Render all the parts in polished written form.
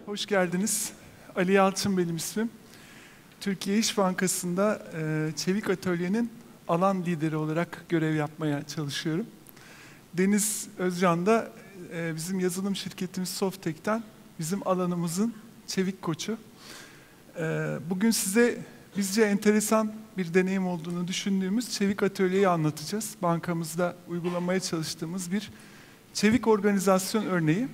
Hoş geldiniz. Ali Yalçın benim ismim. Türkiye İş Bankası'nda Çevik Atölye'nin alan lideri olarak görev yapmaya çalışıyorum. Deniz Özcan da bizim yazılım şirketimiz Softek'ten bizim alanımızın çevik koçu. Bugün size bizce enteresan bir deneyim olduğunu düşündüğümüz Çevik Atölye'yi anlatacağız. Bankamızda uygulamaya çalıştığımız bir çevik organizasyon örneği.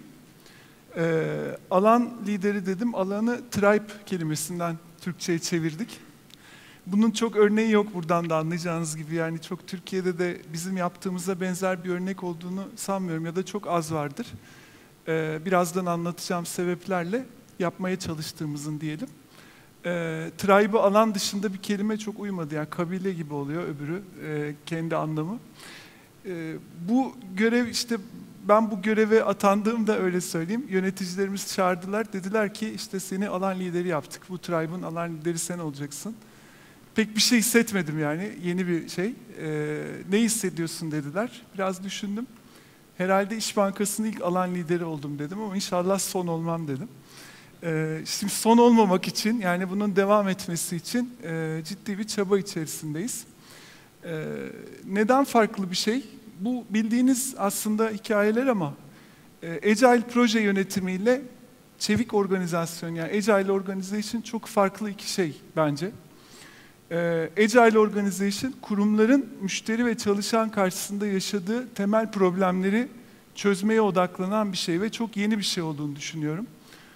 Alan lideri dedim, alanı tribe kelimesinden Türkçe'ye çevirdik. Bunun çok örneği yok buradan da anlayacağınız gibi. Yani çok Türkiye'de de bizim yaptığımıza benzer bir örnek olduğunu sanmıyorum ya da çok az vardır. Birazdan anlatacağım sebeplerle yapmaya çalıştığımızın diyelim. Tribe'ı alan dışında bir kelime çok uymadı. Yani kabile gibi oluyor öbürü, kendi anlamı. Bu görev işte ben bu göreve atandığımda öyle söyleyeyim. Yöneticilerimiz çağırdılar. Dediler ki işte seni alan lideri yaptık. Bu tribe'ın alan lideri sen olacaksın. Pek bir şey hissetmedim yani. Yeni bir şey. Ne hissediyorsun dediler. Biraz düşündüm. Herhalde İş Bankası'nın ilk alan lideri oldum dedim ama inşallah son olmam dedim. Şimdi son olmamak için yani bunun devam etmesi için ciddi bir çaba içerisindeyiz. Neden farklı bir şey? Bu bildiğiniz aslında hikayeler ama Agile proje yönetimiyle çevik organizasyon yani Agile Organization çok farklı iki şey bence. Agile Organization kurumların müşteri ve çalışan karşısında yaşadığı temel problemleri çözmeye odaklanan bir şey ve çok yeni bir şey olduğunu düşünüyorum.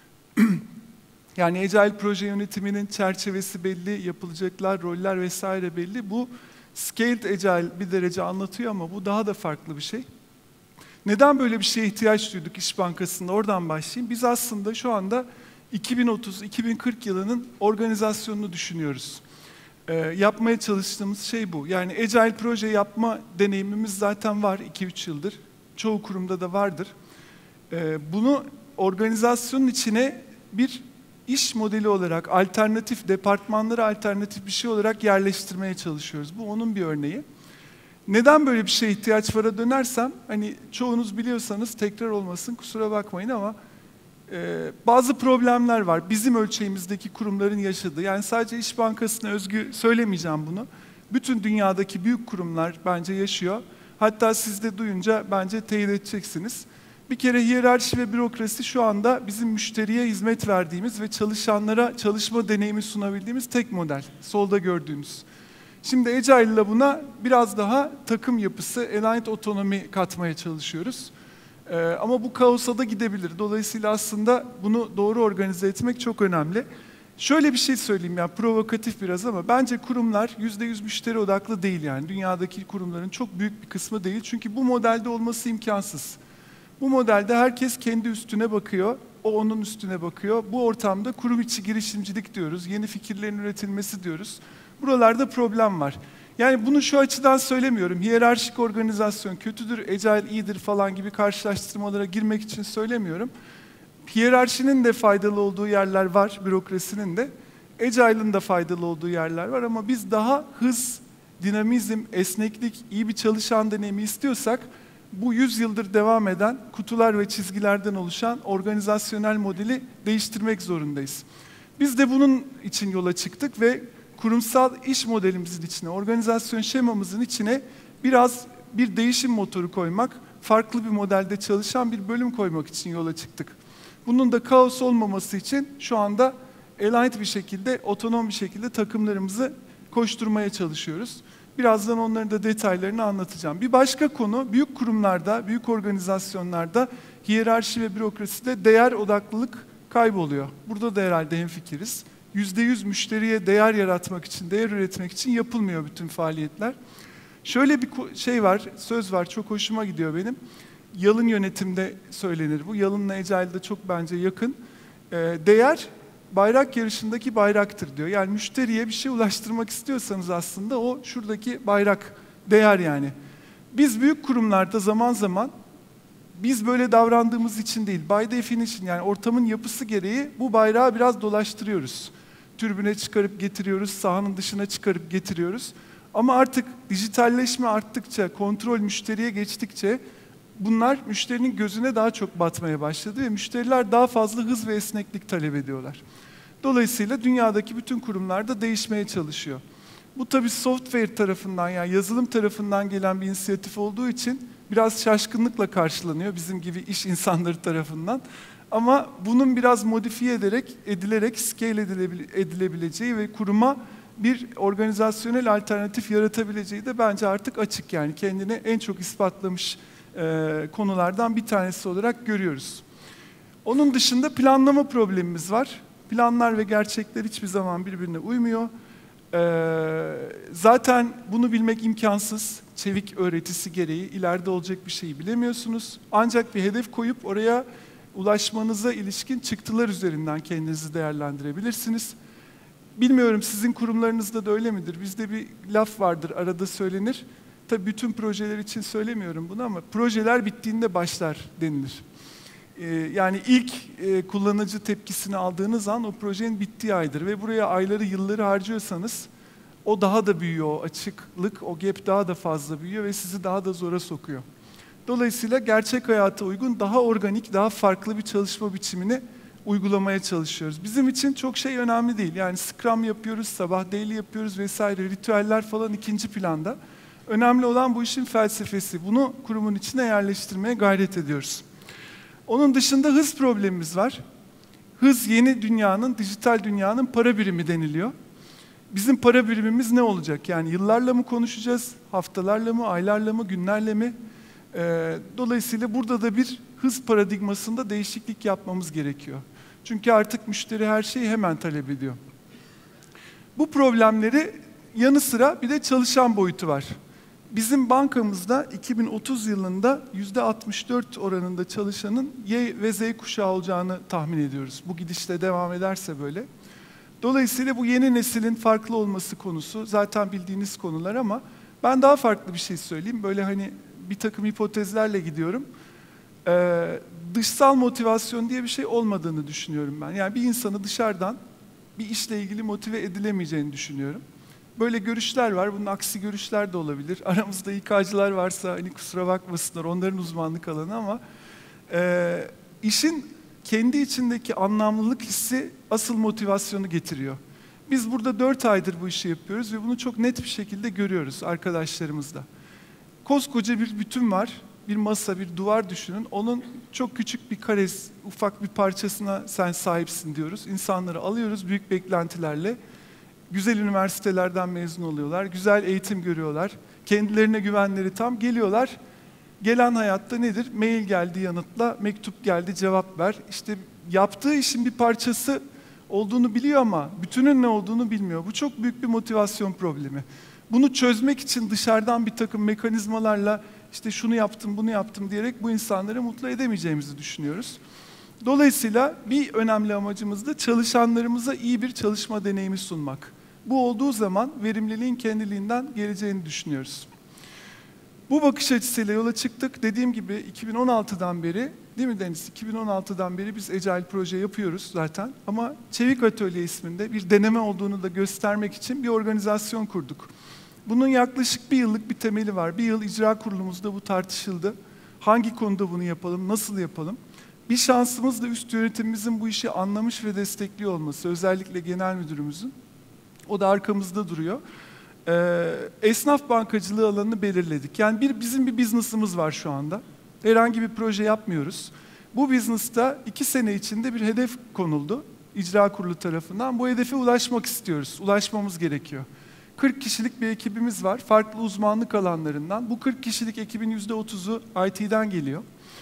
Yani Agile proje yönetiminin çerçevesi belli, yapılacaklar, roller vesaire belli. Bu Scaled Agile bir derece anlatıyor ama bu daha da farklı bir şey. Neden böyle bir şeye ihtiyaç duyduk İş Bankası'nda? Oradan başlayayım. Biz aslında şu anda 2030-2040 yılının organizasyonunu düşünüyoruz. Yapmaya çalıştığımız şey bu. Yani Agile proje yapma deneyimimiz zaten var 2-3 yıldır. Çoğu kurumda da vardır. Bunu organizasyonun içine bir iş modeli olarak, alternatif, departmanlara alternatif bir şey olarak yerleştirmeye çalışıyoruz. Bu onun bir örneği. Neden böyle bir şeye ihtiyaç var'a dönersem, hani çoğunuz biliyorsanız tekrar olmasın, kusura bakmayın ama bazı problemler var. Bizim ölçeğimizdeki kurumların yaşadığı, yani sadece İş Bankası'na özgü söylemeyeceğim bunu. Bütün dünyadaki büyük kurumlar bence yaşıyor. Hatta siz de duyunca bence teyit edeceksiniz. Bir kere hiyerarşi ve bürokrasi şu anda bizim müşteriye hizmet verdiğimiz ve çalışanlara çalışma deneyimi sunabildiğimiz tek model. Solda gördüğünüz. Şimdi Agile ile buna biraz daha takım yapısı, aligned otonomi katmaya çalışıyoruz. Ama bu kaosa da gidebilir. Dolayısıyla aslında bunu doğru organize etmek çok önemli. Şöyle bir şey söyleyeyim yani provokatif biraz ama bence kurumlar %100 müşteri odaklı değil yani. Dünyadaki kurumların çok büyük bir kısmı değil. Çünkü bu modelde olması imkansız. Bu modelde herkes kendi üstüne bakıyor, o onun üstüne bakıyor. Bu ortamda kurum içi girişimcilik diyoruz, yeni fikirlerin üretilmesi diyoruz. Buralarda problem var. Yani bunu şu açıdan söylemiyorum, hiyerarşik organizasyon kötüdür, Agile iyidir falan gibi karşılaştırmalara girmek için söylemiyorum. Hiyerarşinin de faydalı olduğu yerler var, bürokrasinin de. Agile'ın da faydalı olduğu yerler var ama biz daha hız, dinamizm, esneklik, iyi bir çalışan deneyimi istiyorsak, bu 100 yıldır devam eden kutular ve çizgilerden oluşan organizasyonel modeli değiştirmek zorundayız. Biz de bunun için yola çıktık ve kurumsal iş modelimizin içine, organizasyon şemamızın içine biraz bir değişim motoru koymak, farklı bir modelde çalışan bir bölüm koymak için yola çıktık. Bunun da kaos olmaması için şu anda aligned bir şekilde, otonom bir şekilde takımlarımızı koşturmaya çalışıyoruz. Birazdan onların da detaylarını anlatacağım. Bir başka konu, büyük kurumlarda, büyük organizasyonlarda hiyerarşi ve bürokraside değer odaklılık kayboluyor. Burada da herhalde hemfikiriz. %100 müşteriye değer yaratmak için, değer üretmek için yapılmıyor bütün faaliyetler. Şöyle bir şey var, söz var, çok hoşuma gidiyor benim. Yalın yönetimde söylenir bu. Yalın'la Agile'da çok bence yakın. Değer, bayrak yarışındaki bayraktır diyor. Yani müşteriye bir şey ulaştırmak istiyorsanız aslında o şuradaki bayrak, değer yani. Biz büyük kurumlarda zaman zaman biz böyle davrandığımız için değil, by definition yani ortamın yapısı gereği bu bayrağı biraz dolaştırıyoruz. Türbüne çıkarıp getiriyoruz, sahanın dışına çıkarıp getiriyoruz. Ama artık dijitalleşme arttıkça, kontrol müşteriye geçtikçe bunlar müşterinin gözüne daha çok batmaya başladı ve müşteriler daha fazla hız ve esneklik talep ediyorlar. Dolayısıyla dünyadaki bütün kurumlar da değişmeye çalışıyor. Bu tabii software tarafından, yani yazılım tarafından gelen bir inisiyatif olduğu için biraz şaşkınlıkla karşılanıyor bizim gibi iş insanları tarafından. Ama bunun biraz modifiye edilerek scale edilebileceği ve kuruma bir organizasyonel alternatif yaratabileceği de bence artık açık, yani kendini en çok ispatlamış konulardan bir tanesi olarak görüyoruz. Onun dışında planlama problemimiz var. Planlar ve gerçekler hiçbir zaman birbirine uymuyor. Zaten bunu bilmek imkansız. Çevik öğretisi gereği ileride olacak bir şeyi bilemiyorsunuz. Ancak bir hedef koyup oraya ulaşmanıza ilişkin çıktılar üzerinden kendinizi değerlendirebilirsiniz. Bilmiyorum, sizin kurumlarınızda da öyle midir? Bizde bir laf vardır, arada söylenir. Tabii bütün projeler için söylemiyorum bunu ama projeler bittiğinde başlar denilir. Yani ilk kullanıcı tepkisini aldığınız an o projenin bittiği aydır ve buraya ayları, yılları harcıyorsanız o daha da büyüyor, o açıklık, o gap daha da fazla büyüyor ve sizi daha da zora sokuyor. Dolayısıyla gerçek hayata uygun, daha organik, daha farklı bir çalışma biçimini uygulamaya çalışıyoruz. Bizim için çok şey önemli değil. Yani Scrum yapıyoruz, sabah daily yapıyoruz vesaire, ritüeller falan ikinci planda. Önemli olan bu işin felsefesi. Bunu kurumun içine yerleştirmeye gayret ediyoruz. Onun dışında hız problemimiz var. Hız yeni dünyanın, dijital dünyanın para birimi deniliyor. Bizim para birimimiz ne olacak? Yani yıllarla mı konuşacağız, haftalarla mı, aylarla mı, günlerle mi? Dolayısıyla burada da bir hız paradigmasında değişiklik yapmamız gerekiyor. Çünkü artık müşteri her şeyi hemen talep ediyor. Bu problemleri yanı sıra bir de çalışan boyutu var. Bizim bankamızda 2030 yılında %64 oranında çalışanın Y ve Z kuşağı olacağını tahmin ediyoruz. Bu gidişle devam ederse böyle. Dolayısıyla bu yeni neslin farklı olması konusu zaten bildiğiniz konular ama ben daha farklı bir şey söyleyeyim. Böyle hani bir takım hipotezlerle gidiyorum. Dışsal motivasyon diye bir şey olmadığını düşünüyorum ben. Yani bir insanı dışarıdan bir işle ilgili motive edilemeyeceğini düşünüyorum. Böyle görüşler var, bunun aksi görüşler de olabilir. Aramızda İK'cılar varsa hani kusura bakmasınlar, onların uzmanlık alanı ama işin kendi içindeki anlamlılık hissi asıl motivasyonu getiriyor. Biz burada 4 aydır bu işi yapıyoruz ve bunu çok net bir şekilde görüyoruz arkadaşlarımızla. Koskoca bir bütün var, bir masa, bir duvar düşünün. Onun çok küçük bir karesi, ufak bir parçasına sen sahipsin diyoruz. İnsanları alıyoruz büyük beklentilerle. Güzel üniversitelerden mezun oluyorlar, güzel eğitim görüyorlar, kendilerine güvenleri tam, geliyorlar. Gelen hayatta nedir? Mail geldi yanıtla, mektup geldi cevap ver. İşte yaptığı işin bir parçası olduğunu biliyor ama bütünün ne olduğunu bilmiyor. Bu çok büyük bir motivasyon problemi. Bunu çözmek için dışarıdan bir takım mekanizmalarla işte şunu yaptım, bunu yaptım diyerek bu insanları mutlu edemeyeceğimizi düşünüyoruz. Dolayısıyla bir önemli amacımız da çalışanlarımıza iyi bir çalışma deneyimi sunmak. Bu olduğu zaman verimliliğin kendiliğinden geleceğini düşünüyoruz. Bu bakış açısıyla yola çıktık. Dediğim gibi 2016'dan beri, değil mi Deniz? 2016'dan beri biz Agile proje yapıyoruz zaten. Ama Çevik Atölye isminde bir deneme olduğunu da göstermek için bir organizasyon kurduk. Bunun yaklaşık bir yıllık bir temeli var. Bir yıl icra kurulumuzda bu tartışıldı. Hangi konuda bunu yapalım, nasıl yapalım? Bir şansımız da üst yönetimimizin bu işi anlamış ve destekliyor olması. Özellikle genel müdürümüzün. O da arkamızda duruyor. Esnaf bankacılığı alanını belirledik. Yani bizim bir business'ımız var şu anda. Herhangi bir proje yapmıyoruz. Bu business'ta 2 sene içinde bir hedef konuldu. İcra kurulu tarafından. Bu hedefe ulaşmak istiyoruz. Ulaşmamız gerekiyor. 40 kişilik bir ekibimiz var. Farklı uzmanlık alanlarından. Bu 40 kişilik ekibin %30'u IT'den geliyor.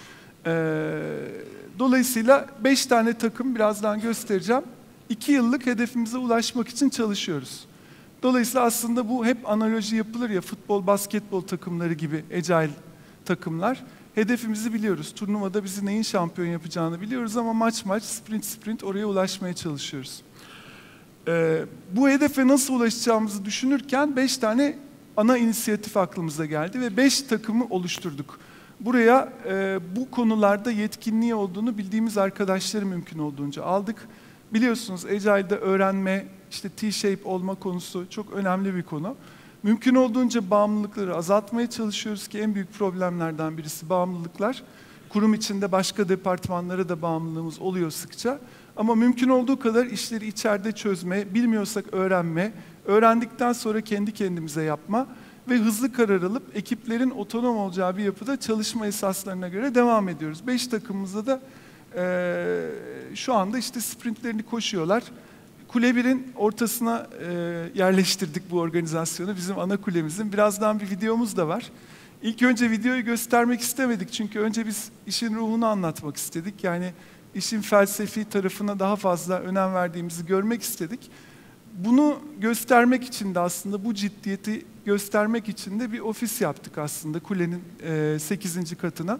Dolayısıyla 5 tane takım birazdan göstereceğim. 2 yıllık hedefimize ulaşmak için çalışıyoruz. Dolayısıyla aslında bu hep analoji yapılır ya, futbol, basketbol takımları gibi Agile takımlar. Hedefimizi biliyoruz. Turnuvada bizi neyin şampiyon yapacağını biliyoruz ama maç, sprint oraya ulaşmaya çalışıyoruz. Bu hedefe nasıl ulaşacağımızı düşünürken 5 tane ana inisiyatif aklımıza geldi ve 5 takımı oluşturduk. Buraya bu konularda yetkinliği olduğunu bildiğimiz arkadaşları mümkün olduğunca aldık. Biliyorsunuz Agile'de öğrenme, işte T-shape olma konusu çok önemli bir konu. Mümkün olduğunca bağımlılıkları azaltmaya çalışıyoruz ki en büyük problemlerden birisi bağımlılıklar. Kurum içinde başka departmanlara da bağımlılığımız oluyor sıkça. Ama mümkün olduğu kadar işleri içeride çözme, bilmiyorsak öğrenme, öğrendikten sonra kendi kendimize yapma ve hızlı karar alıp ekiplerin otonom olacağı bir yapıda çalışma esaslarına göre devam ediyoruz. 5 takımımızda da şu anda işte sprintlerini koşuyorlar. Kule 1'in ortasına yerleştirdik bu organizasyonu, bizim ana kulemizin. Birazdan bir videomuz da var. İlk önce videoyu göstermek istemedik çünkü önce biz işin ruhunu anlatmak istedik. Yani işin felsefi tarafına daha fazla önem verdiğimizi görmek istedik. Bunu göstermek için de aslında bu ciddiyeti göstermek için de bir ofis yaptık aslında kulenin 8. katına.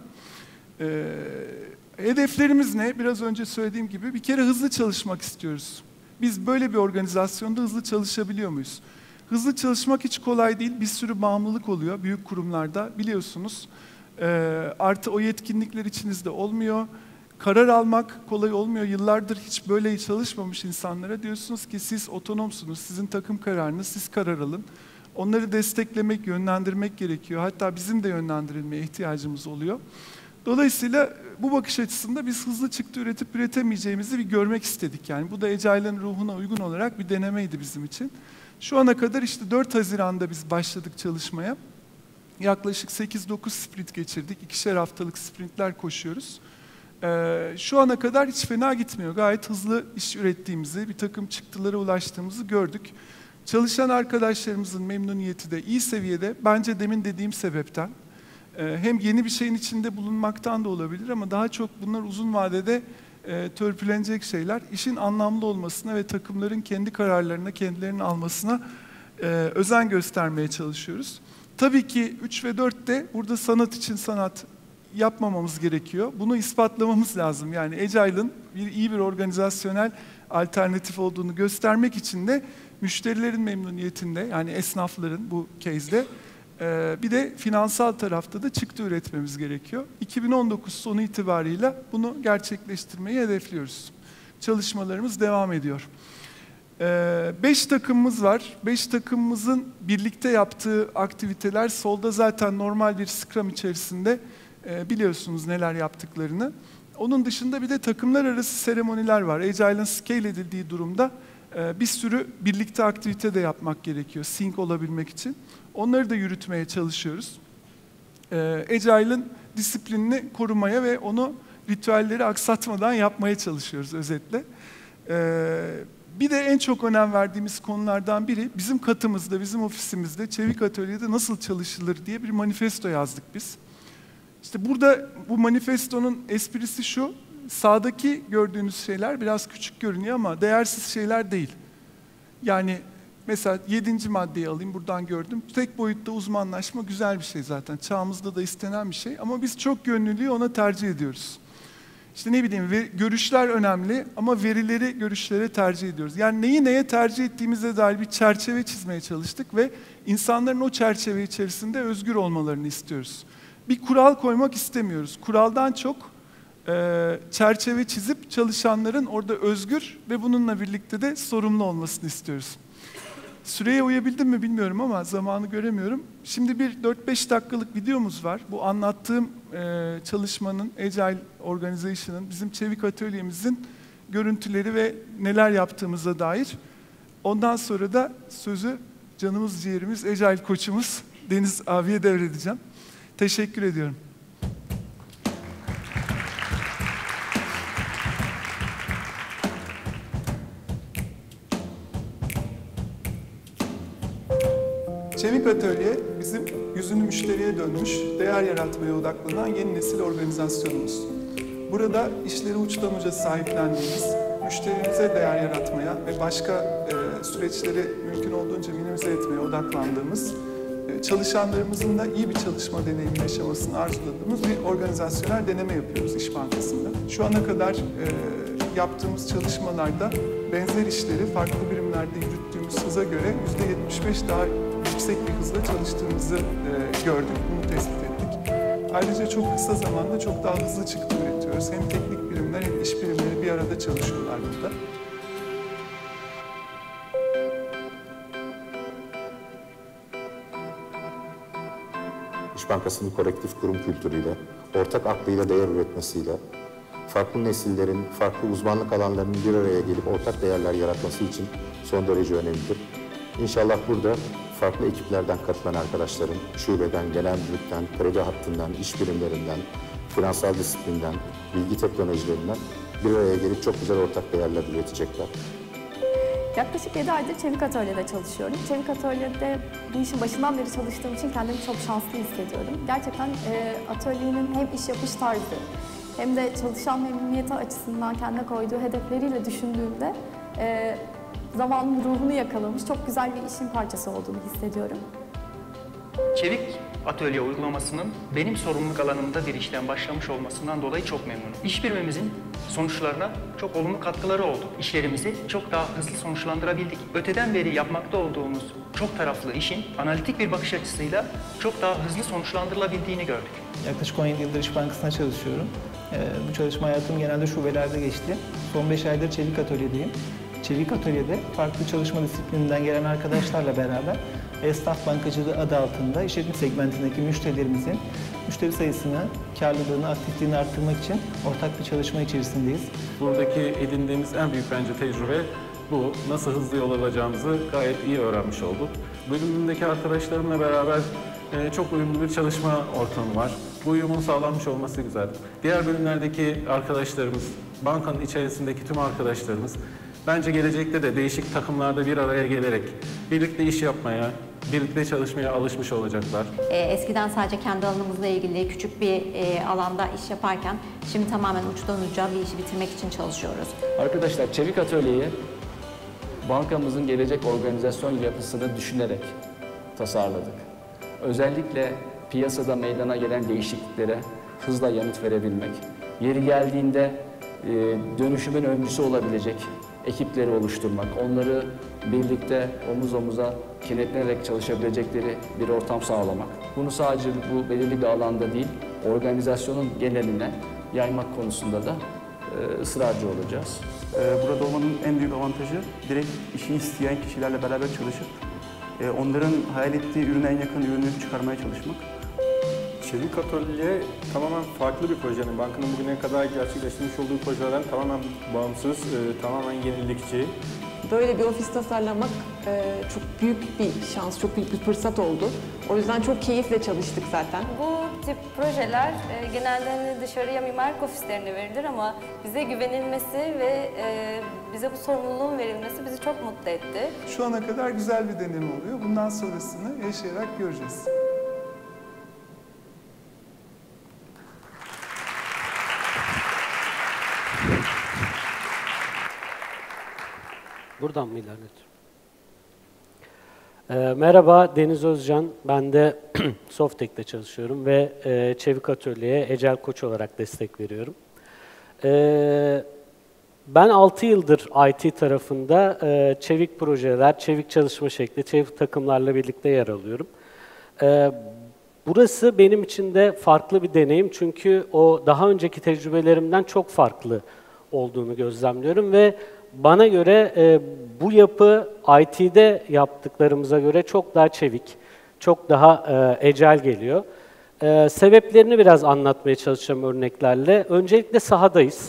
Hedeflerimiz ne? Biraz önce söylediğim gibi bir kere hızlı çalışmak istiyoruz. Biz böyle bir organizasyonda hızlı çalışabiliyor muyuz? Hızlı çalışmak hiç kolay değil. Bir sürü bağımlılık oluyor büyük kurumlarda biliyorsunuz. Artı o yetkinlikler içinizde olmuyor. Karar almak kolay olmuyor. Yıllardır hiç böyle çalışmamış insanlara diyorsunuz ki siz otonomsunuz, sizin takım kararınız, siz karar alın. Onları desteklemek, yönlendirmek gerekiyor. Hatta bizim de yönlendirilmeye ihtiyacımız oluyor. Dolayısıyla bu bakış açısında biz hızlı çıktı üretip üretemeyeceğimizi bir görmek istedik. Yani bu da Agile'ın ruhuna uygun olarak bir denemeydi bizim için. Şu ana kadar işte 4 Haziran'da biz başladık çalışmaya. Yaklaşık 8-9 sprint geçirdik. 2'şer haftalık sprintler koşuyoruz. Şu ana kadar hiç fena gitmiyor. Gayet hızlı iş ürettiğimizi, bir takım çıktılara ulaştığımızı gördük. Çalışan arkadaşlarımızın memnuniyeti de iyi seviyede. Bence demin dediğim sebepten. Hem yeni bir şeyin içinde bulunmaktan da olabilir ama daha çok bunlar uzun vadede törpülenecek şeyler. İşin anlamlı olmasına ve takımların kendi kararlarına, kendilerinin almasına özen göstermeye çalışıyoruz. Tabii ki 3 ve 4'te burada sanat için sanat yapmamamız gerekiyor. Bunu ispatlamamız lazım. Yani Agile'ın iyi bir organizasyonel alternatif olduğunu göstermek için de müşterilerin memnuniyetinde, yani esnafların bu case'de bir de finansal tarafta da çıktı üretmemiz gerekiyor. 2019 sonu itibarıyla bunu gerçekleştirmeyi hedefliyoruz. Çalışmalarımız devam ediyor. 5 takımımız var. 5 takımımızın birlikte yaptığı aktiviteler solda zaten normal bir Scrum içerisinde biliyorsunuz neler yaptıklarını. Onun dışında bir de takımlar arası seremoniler var. Agile'ın scale edildiği durumda bir sürü birlikte aktivite de yapmak gerekiyor sync olabilmek için. Onları da yürütmeye çalışıyoruz. Agile'ın disiplinini korumaya ve onu ritüelleri aksatmadan yapmaya çalışıyoruz özetle. Bir de en çok önem verdiğimiz konulardan biri bizim katımızda, bizim ofisimizde Çevik Atölye'de nasıl çalışılır diye bir manifesto yazdık biz. İşte burada bu manifestonun esprisi şu, sağdaki gördüğünüz şeyler biraz küçük görünüyor ama değersiz şeyler değil. Yani mesela 7. maddeyi alayım, buradan gördüm. Tek boyutta uzmanlaşma güzel bir şey zaten. Çağımızda da istenen bir şey ama biz çok yönlülüğü ona tercih ediyoruz. İşte ne bileyim, görüşler önemli ama verileri görüşlere tercih ediyoruz. Yani neyi neye tercih ettiğimize dair bir çerçeve çizmeye çalıştık ve insanların o çerçeve içerisinde özgür olmalarını istiyoruz. Bir kural koymak istemiyoruz. Kuraldan çok çerçeve çizip çalışanların orada özgür ve bununla birlikte de sorumlu olmasını istiyoruz. Süreye uyabildim mi bilmiyorum ama zamanı göremiyorum. Şimdi bir 4-5 dakikalık videomuz var. Bu anlattığım çalışmanın, Agile Organization'ın, bizim Çevik Atölye'mizin görüntüleri ve neler yaptığımıza dair. Ondan sonra da sözü canımız ciğerimiz, Agile koçumuz Deniz abiye devredeceğim. Teşekkür ediyorum. Çevik Atölye bizim yüzünü müşteriye dönmüş, değer yaratmaya odaklanan yeni nesil organizasyonumuz. Burada işleri uçtan uca sahiplendiğimiz, müşterimize değer yaratmaya ve başka süreçleri mümkün olduğunca minimize etmeye odaklandığımız, çalışanlarımızın da iyi bir çalışma deneyimi yaşamasını arzuladığımız bir organizasyonel deneme yapıyoruz İş Bankası'nda. Şu ana kadar yaptığımız çalışmalarda benzer işleri farklı birimlerde yürüttüğümüz hıza göre %75 daha yüksek bir hızla çalıştığımızı gördük, bunu tespit ettik. Ayrıca çok kısa zamanda çok daha hızlı çıktı üretiyoruz. Hem teknik birimler hem iş birimleri bir arada çalışıyorlar burada. İş Bankası'nın kolektif kurum kültürüyle, ortak aklıyla değer üretmesiyle, farklı nesillerin, farklı uzmanlık alanlarının bir araya gelip ortak değerler yaratması için son derece önemlidir. İnşallah burada farklı ekiplerden katılan arkadaşların, şubeden, genel müdürlükten, kredi hattından, iş birimlerinden, finansal disiplinden, bilgi teknolojilerinden bir araya gelip çok güzel ortak değerler üretecekler. Yaklaşık 7 aydır Çevik Atölye'de çalışıyorum. Çevik Atölye'de bu işin başından beri çalıştığım için kendimi çok şanslı hissediyorum. Gerçekten atölyenin hem iş yapış tarzı hem de çalışan memnuniyeti açısından kendine koyduğu hedefleriyle düşündüğümde zamanın ruhunu yakalamış çok güzel bir işin parçası olduğunu hissediyorum. Çevik Atölye uygulamasının benim sorumluluk alanımda bir işten başlamış olmasından dolayı çok memnunum. İş birimimizin sonuçlarına çok olumlu katkıları oldu. İşlerimizi çok daha hızlı sonuçlandırabildik. Öteden beri yapmakta olduğumuz çok taraflı işin analitik bir bakış açısıyla çok daha hızlı sonuçlandırılabildiğini gördük. Yaklaşık 17 yıldır İş Bankası'nda çalışıyorum. Bu çalışma hayatım genelde şubelerde geçti. Son 5 aydır Çevik Atölye'deyim. Çevik Atölye'de farklı çalışma disiplininden gelen arkadaşlarla beraber esnaf bankacılığı adı altında işletme segmentindeki müşterilerimizin müşteri sayısını, karlılığını, aktifliğini arttırmak için ortak bir çalışma içerisindeyiz. Buradaki edindiğimiz en büyük bence tecrübe bu. Nasıl hızlı yol alacağımızı gayet iyi öğrenmiş olduk. Bölümümdeki arkadaşlarımla beraber çok uyumlu bir çalışma ortamı var. Bu uyumun sağlanmış olması güzel. Diğer bölümlerdeki arkadaşlarımız, bankanın içerisindeki tüm arkadaşlarımız bence gelecekte de değişik takımlarda bir araya gelerek birlikte iş yapmaya, birlikte çalışmaya alışmış olacaklar. Eskiden sadece kendi alanımızla ilgili küçük bir alanda iş yaparken şimdi tamamen uçtan uca bir işi bitirmek için çalışıyoruz. Arkadaşlar Çevik Atölye'yi bankamızın gelecek organizasyon yapısını düşünerek tasarladık. Özellikle piyasada meydana gelen değişikliklere hızla yanıt verebilmek, yeri geldiğinde dönüşümün öncüsü olabilecek ekipleri oluşturmak, onları birlikte omuz omuza kenetlenerek çalışabilecekleri bir ortam sağlamak. Bunu sadece bu belirli bir alanda değil, organizasyonun geneline yaymak konusunda da ısrarcı olacağız. Burada olmanın en büyük avantajı direkt işi isteyen kişilerle beraber çalışıp onların hayal ettiği ürüne en yakın ürünü çıkarmaya çalışmak. Çevik Atölye tamamen farklı bir projenin, bankanın bugüne kadar gerçekleştirmiş olduğu projelerden tamamen bağımsız, tamamen yenilikçi. Böyle bir ofis tasarlamak çok büyük bir şans, çok büyük bir fırsat oldu. O yüzden çok keyifle çalıştık zaten. Bu tip projeler genelde hani dışarıya mimarlık ofislerine verilir ama bize güvenilmesi ve bize bu sorumluluğun verilmesi bizi çok mutlu etti. Şu ana kadar güzel bir deneyim oluyor. Bundan sonrasını yaşayarak göreceğiz. Buradan mı ilerledim? Merhaba, Deniz Özcan. Ben de Softek'te çalışıyorum ve Çevik Atölye'ye Ecel Koç olarak destek veriyorum. Ben 6 yıldır IT tarafında çevik projeler, çevik çalışma şekli, çevik takımlarla birlikte yer alıyorum. Burası benim için de farklı bir deneyim çünkü o daha önceki tecrübelerimden çok farklı olduğunu gözlemliyorum ve bana göre bu yapı IT'de yaptıklarımıza göre çok daha çevik, çok daha ecel geliyor. Sebeplerini biraz anlatmaya çalışacağım örneklerle. Öncelikle sahadayız.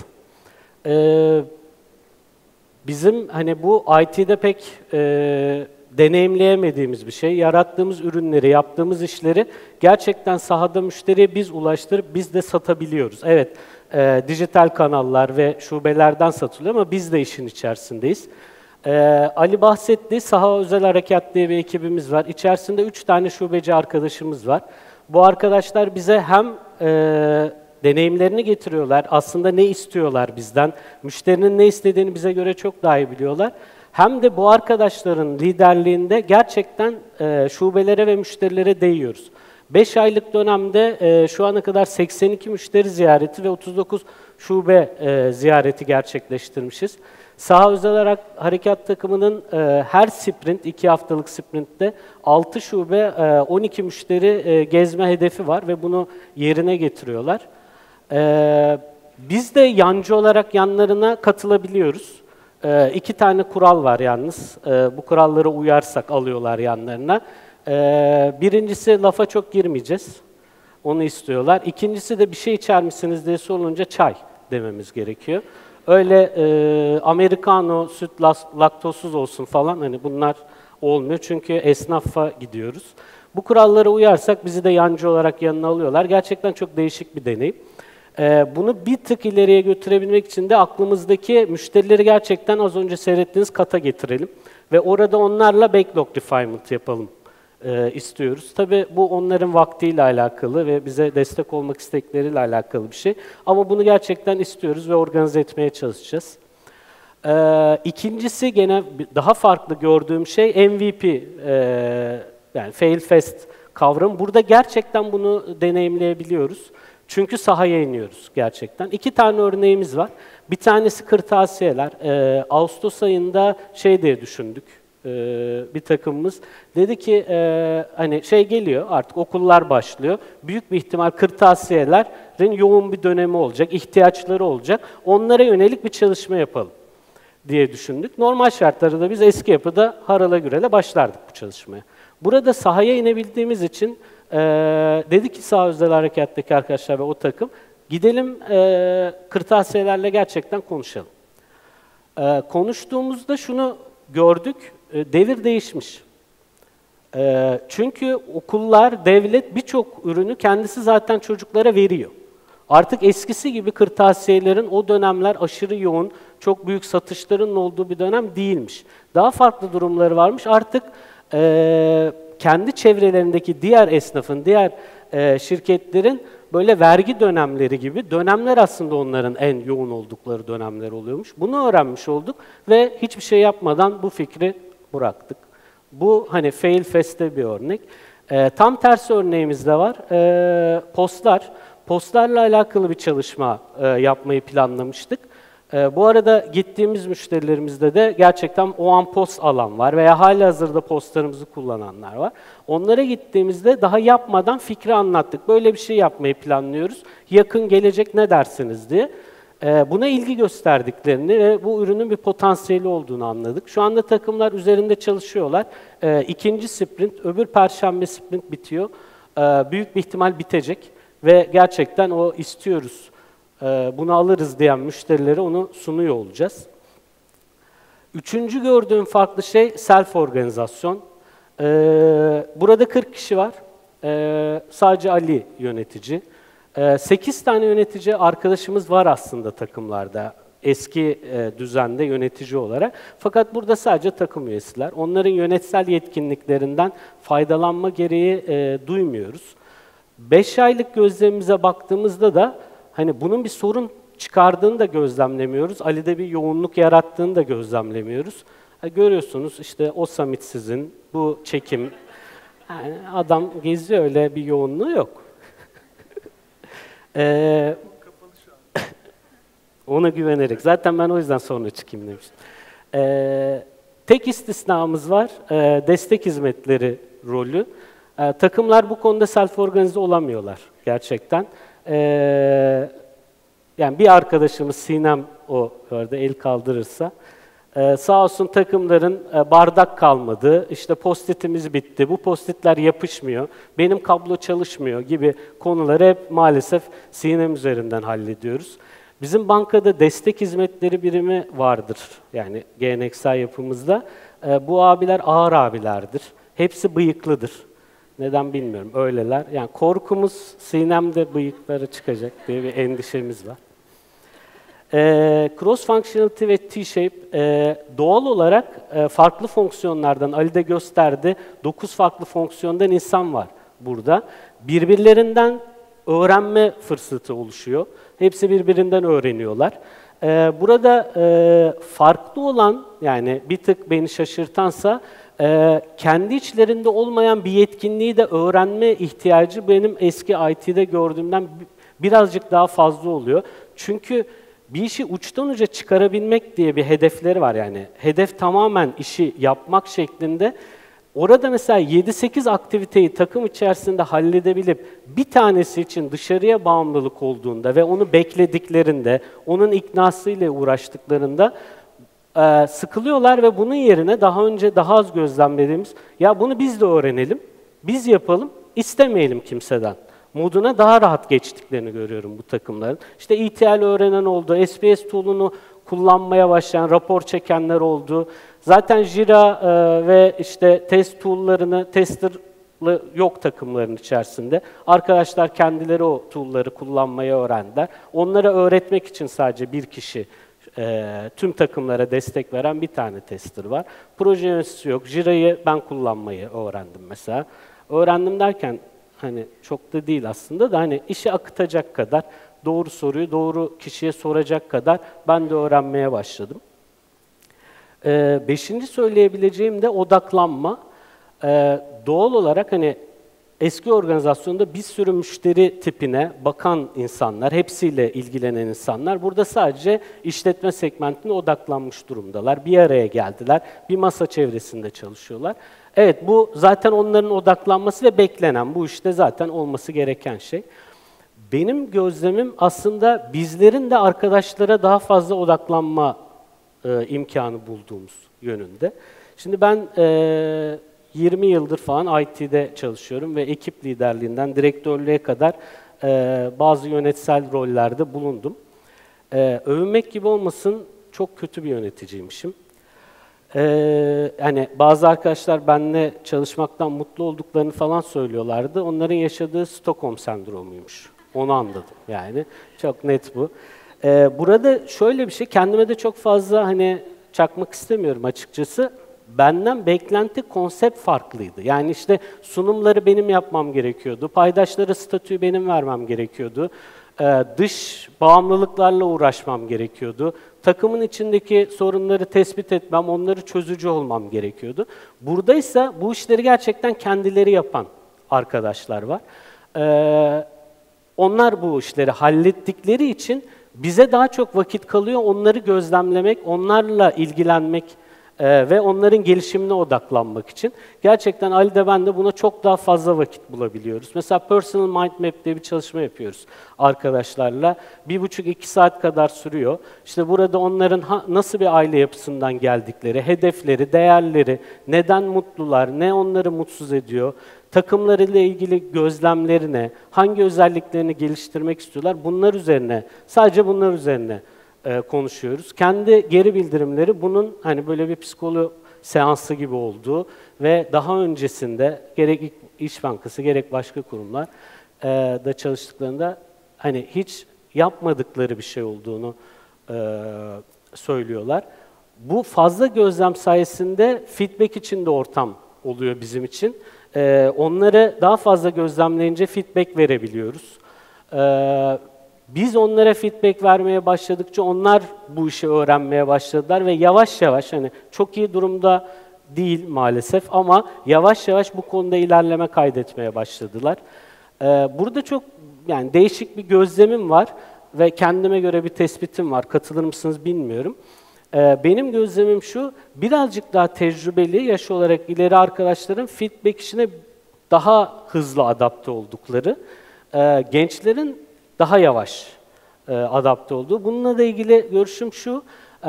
Bizim hani bu IT'de pek deneyimleyemediğimiz bir şey. Yarattığımız ürünleri, yaptığımız işleri gerçekten sahada müşteriye biz ulaştırıp biz de satabiliyoruz. Evet, dijital kanallar ve şubelerden satılıyor ama biz de işin içerisindeyiz. Ali bahsetti, Saha Özel Harekat diye bir ekibimiz var. İçerisinde 3 tane şubeci arkadaşımız var. Bu arkadaşlar bize hem deneyimlerini getiriyorlar, aslında ne istiyorlar bizden, müşterinin ne istediğini bize göre çok daha iyi biliyorlar. Hem de bu arkadaşların liderliğinde gerçekten şubelere ve müşterilere değiyoruz. 5 aylık dönemde şu ana kadar 82 müşteri ziyareti ve 39 şube ziyareti gerçekleştirmişiz. Saha Özel Harekat takımının her sprint, 2 haftalık sprintte 6 şube, 12 müşteri gezme hedefi var ve bunu yerine getiriyorlar. Biz de yancı olarak yanlarına katılabiliyoruz. 2 tane kural var yalnız. Bu kurallara uyarsak alıyorlar yanlarına. Birincisi lafa çok girmeyeceğiz. Onu istiyorlar. İkincisi de bir şey içer misiniz diye sorulunca çay dememiz gerekiyor. Öyle Americano, süt laktozsuz olsun falan hani bunlar olmuyor. Çünkü esnafa gidiyoruz. Bu kurallara uyarsak bizi de yancı olarak yanına alıyorlar. Gerçekten çok değişik bir deneyim. Bunu bir tık ileriye götürebilmek için de aklımızdaki müşterileri gerçekten az önce seyrettiğiniz kata getirelim. Ve orada onlarla backlog refinement yapalım istiyoruz. Tabii bu onların vaktiyle alakalı ve bize destek olmak istekleriyle alakalı bir şey. Ama bunu gerçekten istiyoruz ve organize etmeye çalışacağız. İkincisi gene daha farklı gördüğüm şey MVP, yani fail fast kavramı. Burada gerçekten bunu deneyimleyebiliyoruz. Çünkü sahaya iniyoruz gerçekten. 2 tane örneğimiz var. Bir tanesi kırtasiyeler. Ağustos ayında şey diye düşündük. Bir takımımız dedi ki hani şey geliyor artık okullar başlıyor. Büyük bir ihtimal kırtasiyelerin yoğun bir dönemi olacak, ihtiyaçları olacak. Onlara yönelik bir çalışma yapalım diye düşündük. Normal şartlarda da biz eski yapıda harala gürele başlardık bu çalışmaya. Burada sahaya inebildiğimiz için dedi ki Sağ Özel Harekat'taki arkadaşlar ve o takım gidelim kırtasiyelerle gerçekten konuşalım. Konuştuğumuzda şunu gördük, devir değişmiş. Çünkü okullar, devlet birçok ürünü kendisi zaten çocuklara veriyor. Artık eskisi gibi kırtasiyelerin o dönemler aşırı yoğun, çok büyük satışların olduğu bir dönem değilmiş. Daha farklı durumları varmış. Artık kendi çevrelerindeki diğer esnafın, diğer şirketlerin böyle vergi dönemleri gibi dönemler aslında onların en yoğun oldukları dönemler oluyormuş. Bunu öğrenmiş olduk ve hiçbir şey yapmadan bu fikri bıraktık. Bu hani fail fast'te bir örnek. Tam tersi örneğimiz de var. Postlar. Postlarla alakalı bir çalışma yapmayı planlamıştık. Bu arada gittiğimiz müşterilerimizde de gerçekten o an post alan var veya halihazırda postlarımızı kullananlar var. Onlara gittiğimizde daha yapmadan fikri anlattık. Böyle bir şey yapmayı planlıyoruz. Yakın gelecek ne dersiniz diye. Buna ilgi gösterdiklerini ve bu ürünün bir potansiyeli olduğunu anladık. Şu anda takımlar üzerinde çalışıyorlar. İkinci sprint, öbür perşembe sprint bitiyor. Büyük bir ihtimal bitecek ve gerçekten o istiyoruz, bunu alırız diyen müşterilere onu sunuyor olacağız. Üçüncü gördüğüm farklı şey self-organizasyon. Burada 40 kişi var. Sadece Ali yönetici. 8 tane yönetici arkadaşımız var aslında takımlarda. Eski düzende yönetici olarak. Fakat burada sadece takım üyesiler. Onların yönetsel yetkinliklerinden faydalanma gereği duymuyoruz. 5 aylık gözlemimize baktığımızda da hani bunun bir sorun çıkardığını da gözlemlemiyoruz. Ali'de bir yoğunluk yarattığını da gözlemlemiyoruz. Görüyorsunuz işte o summit sizin, bu çekim. Yani adam geziyor, öyle bir yoğunluğu yok. Ona güvenerek. Zaten ben o yüzden sonra çıkayım demiştim. Tek istisnamız var. Destek hizmetleri rolü. Takımlar bu konuda self-organize olamıyorlar gerçekten. Yani bir arkadaşımız Sinem o orada el kaldırırsa sağ olsun takımların bardak kalmadı, işte post-itimiz bitti, bu post-itler yapışmıyor, benim kablo çalışmıyor gibi konuları hep maalesef Sinem üzerinden hallediyoruz. Bizim bankada destek hizmetleri birimi vardır, yani geleneksel yapımızda. Bu abiler ağır abilerdir, hepsi bıyıklıdır. Neden bilmiyorum, öyleler. Yani korkumuz Sinem'de bıyıkları çıkacak diye bir endişemiz var. Cross Functionality ve T-Shape doğal olarak farklı fonksiyonlardan, Ali de gösterdi, 9 farklı fonksiyondan insan var burada. Birbirlerinden öğrenme fırsatı oluşuyor. Hepsi birbirinden öğreniyorlar. Burada farklı olan, yani bir tık beni şaşırtansa, kendi içlerinde olmayan bir yetkinliği de öğrenme ihtiyacı benim eski IT'de gördüğümden birazcık daha fazla oluyor. Çünkü bir işi uçtan uca çıkarabilmek diye bir hedefleri var yani. Hedef tamamen işi yapmak şeklinde. Orada mesela 7-8 aktiviteyi takım içerisinde halledebilip bir tanesi için dışarıya bağımlılık olduğunda ve onu beklediklerinde, onun iknasıyla uğraştıklarında sıkılıyorlar ve bunun yerine daha önce daha az gözlemlediğimiz, ya bunu biz de öğrenelim, biz yapalım, istemeyelim kimseden moduna daha rahat geçtiklerini görüyorum bu takımların. İşte ETL öğrenen oldu, SPS tool'unu kullanmaya başlayan, rapor çekenler oldu. Zaten Jira ve işte test tool'larını, tester'lı yok takımların içerisinde. Arkadaşlar kendileri o tool'ları kullanmayı öğrendiler. Onlara öğretmek için sadece bir kişi, tüm takımlara destek veren bir tane tester var. Proje yöneticisi yok. Jira'yı ben kullanmayı öğrendim mesela. Öğrendim derken hani çok da değil aslında da hani işi akıtacak kadar, doğru soruyu doğru kişiye soracak kadar ben de öğrenmeye başladım. Beşinci söyleyebileceğim de odaklanma. Doğal olarak hani eski organizasyonda bir sürü müşteri tipine bakan insanlar, hepsiyle ilgilenen insanlar burada sadece işletme segmentine odaklanmış durumdalar. Bir araya geldiler, bir masa çevresinde çalışıyorlar. Evet, bu zaten onların odaklanması ve beklenen, bu işte zaten olması gereken şey. Benim gözlemim aslında bizlerin de arkadaşlara daha fazla odaklanma imkanı bulduğumuz yönünde. Şimdi ben 20 yıldır falan IT'de çalışıyorum ve ekip liderliğinden direktörlüğe kadar bazı yönetsel rollerde bulundum. Övünmek gibi olmasın, çok kötü bir yöneticiymişim. Hani bazı arkadaşlar benimle çalışmaktan mutlu olduklarını falan söylüyorlardı. Onların yaşadığı Stockholm sendromuymuş. Onu anladım yani. Çok net bu. Burada şöyle bir şey, kendime de çok fazla hani çakmak istemiyorum açıkçası. Benden beklenti, konsept farklıydı. Yani işte sunumları benim yapmam gerekiyordu. Paydaşlara statüyü benim vermem gerekiyordu. Dış bağımlılıklarla uğraşmam gerekiyordu. Takımın içindeki sorunları tespit etmem, onları çözücü olmam gerekiyordu. Buradaysa bu işleri gerçekten kendileri yapan arkadaşlar var. Onlar bu işleri hallettikleri için bize daha çok vakit kalıyor onları gözlemlemek, onlarla ilgilenmek ve onların gelişimine odaklanmak için. Gerçekten Ali de ben de buna çok daha fazla vakit bulabiliyoruz. Mesela Personal Mind Map diye bir çalışma yapıyoruz arkadaşlarla. 1,5-2 saat kadar sürüyor. İşte burada onların nasıl bir aile yapısından geldikleri, hedefleri, değerleri, neden mutlular, ne onları mutsuz ediyor, takımlarıyla ilgili gözlemlerine, hangi özelliklerini geliştirmek istiyorlar, bunlar üzerine, sadece bunlar üzerine konuşuyoruz. Kendi geri bildirimleri bunun hani böyle bir psikolo seansı gibi olduğu ve daha öncesinde gerek İş Bankası gerek başka kurumlar da çalıştıklarında hani hiç yapmadıkları bir şey olduğunu söylüyorlar. Bu fazla gözlem sayesinde feedback için de ortam oluyor bizim için. Onları daha fazla gözlemleyince feedback verebiliyoruz. Biz onlara feedback vermeye başladıkça onlar bu işi öğrenmeye başladılar ve yavaş yavaş hani çok iyi durumda değil maalesef ama yavaş yavaş bu konuda ilerleme kaydetmeye başladılar. Burada çok yani değişik bir gözlemim var ve kendime göre bir tespitim var. Katılır mısınız bilmiyorum. Benim gözlemim şu, birazcık daha tecrübeli, yaş olarak ileri arkadaşların feedback işine daha hızlı adapte oldukları, gençlerin daha yavaş adapte olduğu. Bununla da ilgili görüşüm şu,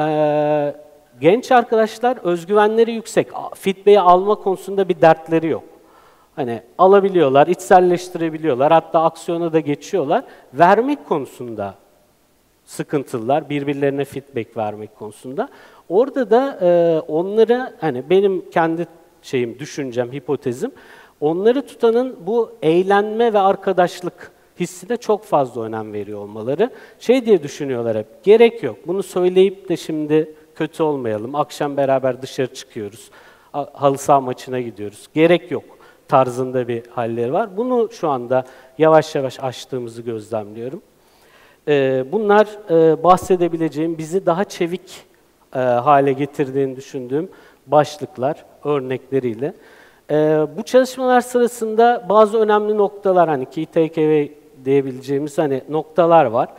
genç arkadaşlar özgüvenleri yüksek, feedback'i alma konusunda bir dertleri yok. Hani alabiliyorlar, içselleştirebiliyorlar, hatta aksiyona da geçiyorlar. Vermek konusunda sıkıntılılar, birbirlerine feedback vermek konusunda. Orada da onlara, hani benim kendi düşüncem, hipotezim, onları tutanın bu eğlenme ve arkadaşlık hissine çok fazla önem veriyor olmaları. Diye düşünüyorlar hep, gerek yok, bunu söyleyip de şimdi kötü olmayalım, akşam beraber dışarı çıkıyoruz, halı saha maçına gidiyoruz, gerek yok tarzında bir halleri var. Bunu şu anda yavaş yavaş aştığımızı gözlemliyorum. Bunlar bahsedebileceğim, bizi daha çevik hale getirdiğini düşündüğüm başlıklar, örnekleriyle. Bu çalışmalar sırasında bazı önemli noktalar, hani key takeaway diyebileceğimiz hani noktalar var.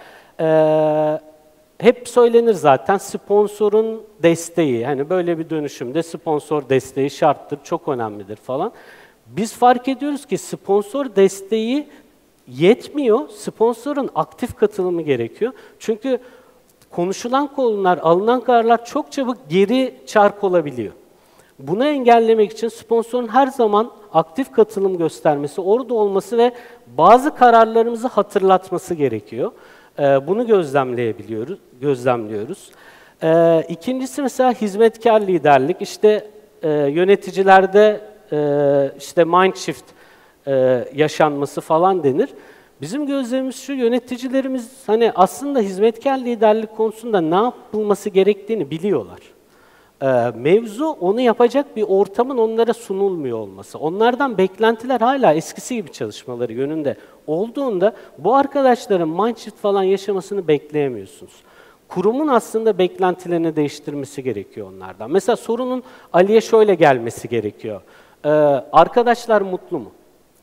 Hep söylenir zaten, sponsorun desteği, hani böyle bir dönüşümde sponsor desteği şarttır, çok önemlidir falan. Biz fark ediyoruz ki sponsor desteği yetmiyor, sponsorun aktif katılımı gerekiyor. Çünkü konuşulan konular, alınan kararlar çok çabuk geri çark olabiliyor. Bunu engellemek için sponsorun her zaman aktif katılım göstermesi, orada olması ve bazı kararlarımızı hatırlatması gerekiyor. Bunu gözlemliyoruz. İkincisi mesela hizmetkar liderlik. İşte yöneticilerde işte mind shift yaşanması falan denir. Bizim gözlemimiz şu, yöneticilerimiz hani aslında hizmetkar liderlik konusunda ne yapılması gerektiğini biliyorlar. Mevzu onu yapacak bir ortamın onlara sunulmuyor olması. Onlardan beklentiler hala eskisi gibi çalışmaları yönünde olduğunda bu arkadaşların mindshift falan yaşamasını bekleyemiyorsunuz. Kurumun aslında beklentilerini değiştirmesi gerekiyor onlardan. Mesela sorunun Ali'ye şöyle gelmesi gerekiyor. Arkadaşlar mutlu mu?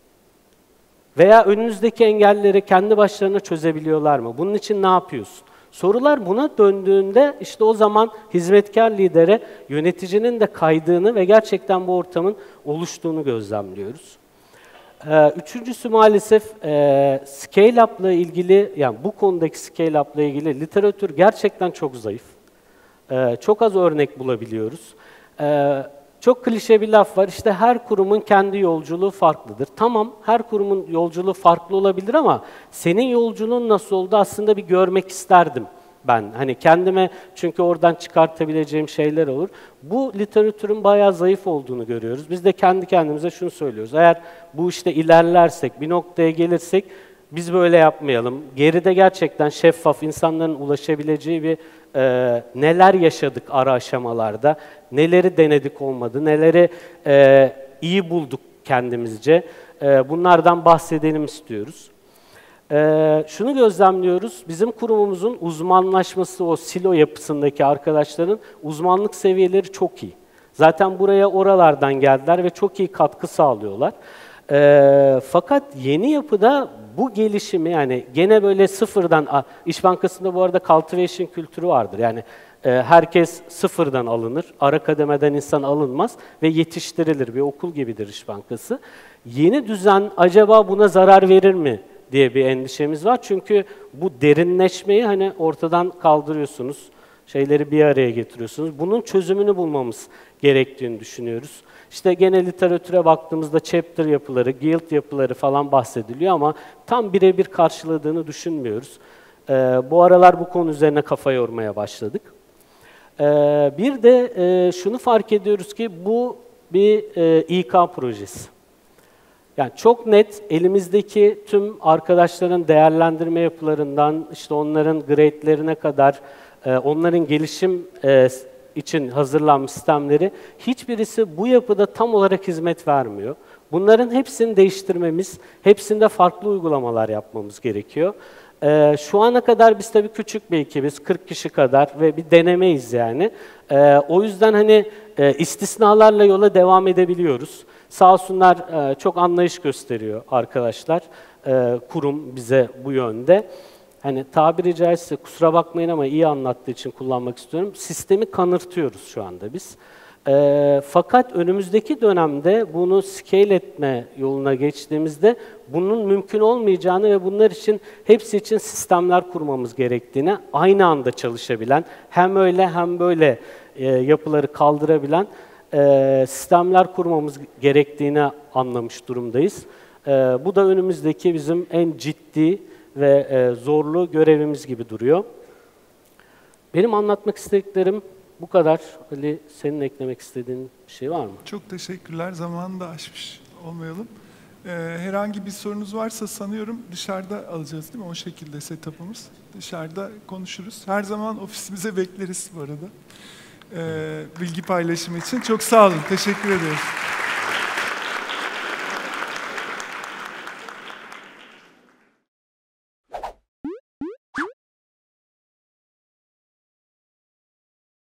Veya önünüzdeki engelleri kendi başlarına çözebiliyorlar mı? Bunun için ne yapıyorsun? Sorular buna döndüğünde işte o zaman hizmetkar lidere yöneticinin de kaydığını ve gerçekten bu ortamın oluştuğunu gözlemliyoruz. Üçüncüsü maalesef scale-up'la ilgili, yani bu konudaki scale-up'la ilgili literatür gerçekten çok zayıf. Çok az örnek bulabiliyoruz. Çok klişe bir laf var, işte her kurumun kendi yolculuğu farklıdır. Tamam, her kurumun yolculuğu farklı olabilir ama senin yolculuğun nasıl oldu aslında bir görmek isterdim ben. Hani kendime, çünkü oradan çıkartabileceğim şeyler olur. Bu literatürün bayağı zayıf olduğunu görüyoruz. Biz de kendi kendimize şunu söylüyoruz. Eğer bu işte ilerlersek, bir noktaya gelirsek biz böyle yapmayalım. Geride gerçekten şeffaf, insanların ulaşabileceği bir neler yaşadık ara aşamalarda, neleri denedik olmadı, neleri iyi bulduk kendimizce. Bunlardan bahsedelim istiyoruz. Şunu gözlemliyoruz, bizim kurumumuzun uzmanlaşması, o silo yapısındaki arkadaşların uzmanlık seviyeleri çok iyi. Zaten buraya oralardan geldiler ve çok iyi katkı sağlıyorlar. Fakat yeni yapıda bu gelişimi, yani gene böyle sıfırdan, İş Bankası'nda bu arada cultivation kültürü vardır. Yani herkes sıfırdan alınır, ara kademeden insan alınmaz ve yetiştirilir. Bir okul gibidir İş Bankası. Yeni düzen acaba buna zarar verir mi diye bir endişemiz var. Çünkü bu derinleşmeyi hani ortadan kaldırıyorsunuz, şeyleri bir araya getiriyorsunuz. Bunun çözümünü bulmamız gerektiğini düşünüyoruz. İşte gene literatüre baktığımızda chapter yapıları, guild yapıları falan bahsediliyor ama tam birebir karşıladığını düşünmüyoruz. Bu aralar bu konu üzerine kafa yormaya başladık. Bir de şunu fark ediyoruz ki bu bir İK projesi. Yani çok net elimizdeki tüm arkadaşların değerlendirme yapılarından, işte onların grade'lerine kadar, onların gelişim için hazırlanmış sistemleri, hiçbirisi bu yapıda tam olarak hizmet vermiyor. Bunların hepsini değiştirmemiz, hepsinde farklı uygulamalar yapmamız gerekiyor. Şu ana kadar biz tabii küçük bir ekibiz, 40 kişi kadar ve bir denemeyiz yani. O yüzden hani istisnalarla yola devam edebiliyoruz. Sağ olsunlar çok anlayış gösteriyor arkadaşlar, kurum bize bu yönde. Hani tabiri caizse kusura bakmayın ama iyi anlattığı için kullanmak istiyorum. Sistemi kanırtıyoruz şu anda biz. Fakat önümüzdeki dönemde bunu scale etme yoluna geçtiğimizde bunun mümkün olmayacağını ve bunlar için hepsi için sistemler kurmamız gerektiğini, aynı anda çalışabilen, hem öyle hem böyle yapıları kaldırabilen sistemler kurmamız gerektiğini anlamış durumdayız. Bu da önümüzdeki bizim en ciddi ve zorlu görevimiz gibi duruyor. Benim anlatmak istediklerim bu kadar. Ali, senin eklemek istediğin bir şey var mı? Çok teşekkürler. Zamanını da aşmış olmayalım. Herhangi bir sorunuz varsa sanıyorum dışarıda alacağız değil mi? O şekilde setup'ımız. Dışarıda konuşuruz. Her zaman ofisimize bekleriz bu arada. Bilgi paylaşımı için. Çok sağ olun. Teşekkür ederiz.